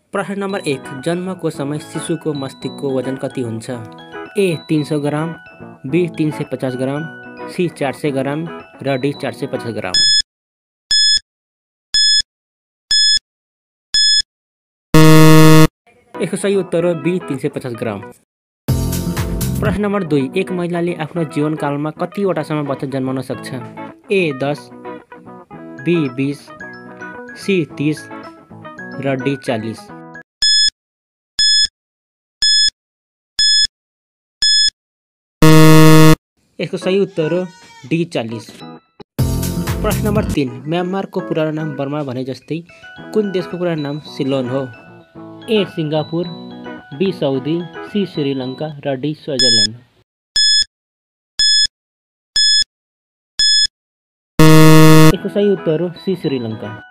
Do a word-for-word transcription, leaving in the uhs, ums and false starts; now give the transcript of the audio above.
प्रश्न नम्बर एक, जन्मको समय शिशुको मस्तिष्कको वजन कति हुन्छ? ए तीन सौ ग्राम, बी तीन सय पचास ग्राम, सी चार सय ग्राम र डी चार सय पचास ग्राम। यसको सही उत्तर हो बी तीन सय पचास ग्राम। प्रश्न नम्बर दुई, एक महिलाले आफ्नो जीवनकालमा कतिवटासम्म बच्चा जन्माउन सक्छ? ए दस, बी बीस, सी तीस र डी चालीस। यसको सही उत्तर हो डी चालीस। प्रश्न नम्बर तीन, म्यानमारको पुरानो नाम बर्मा भने जस्तै कुन देशको पुरानो नाम सिलोन हो? A Singapore, B Saudi, C Sri Lanka र डी स्विजरल्यान्ड। यसको सही उत्तर हो सी श्रीलङ्का।